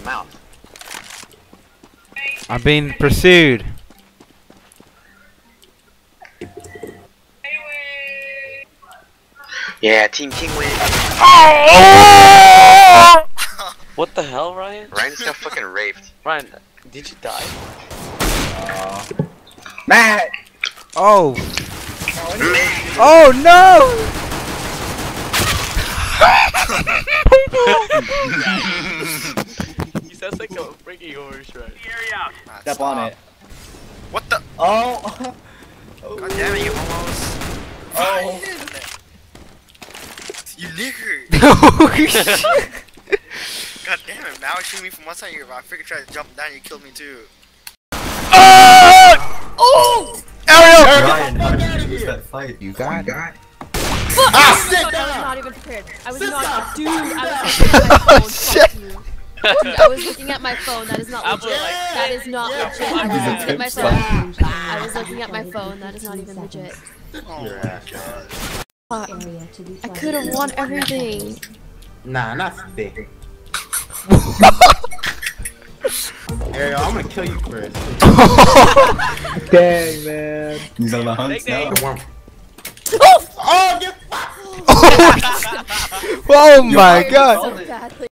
mouth. I'm being pursued. Yeah, Team King win. Oh! What the hell, Ryan? Ryan just got fucking raped. Ryan, did you die? Matt! Oh! Oh no! He sounds like a freaking horse, right? Step on it. What the? Oh! God damn it, you almost. Oh! You nigger! God damn it, Mal shooting me from one side of your I figured try to jump down, you killed me too. Oh! Ariel! Ryan, how did you lose that fight? You got it. Ah, sit I was down! not even prepared. I was not, dude. I was looking at my phone. Fuck you. I was looking at my phone. That is not legit. That is not legit. I was looking at my phone. I was looking at my phone. That is not even legit. Oh my god. I could have won everything. Nah, not big. Ariel, I'm gonna kill you first. Dang, man. He's on the hunt now. Oh, get Oh my god! So badly.